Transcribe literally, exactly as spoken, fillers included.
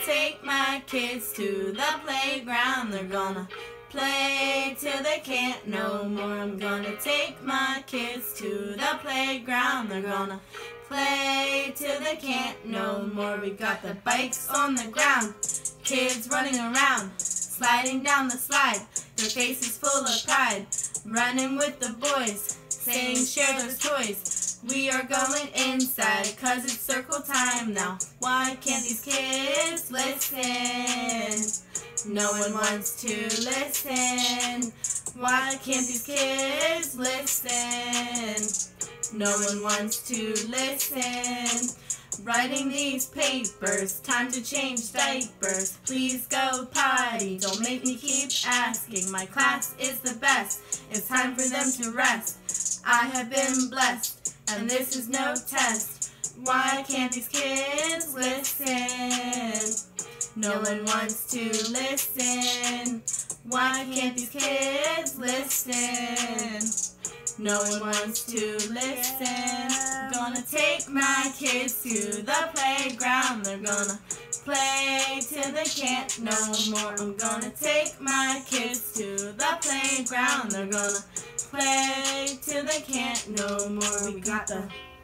take my kids to the playground. They're gonna play till they can't no more. I'm gonna take my kids to the playground. They're gonna play till they can't no more. We got the bikes on the ground, kids running around, sliding down the slide, their faces full of pride, running with the boys, saying share those toys. We are going inside, cause it's circle time now. Why can't these kids listen? No one wants to listen. Why can't these kids listen? No one wants to listen. Writing these papers, time to change diapers. Please go potty, don't make me keep asking. My class is the best, it's time for them to rest. I have been blessed, and this is no test. Why can't these kids listen? No one wants to listen. Why can't these kids listen? No one wants to listen. Gonna take my kids to the playground. They're gonna play till they can't no more. I'm gonna take my kids to the playground. They're gonna play till they can't no more. We got the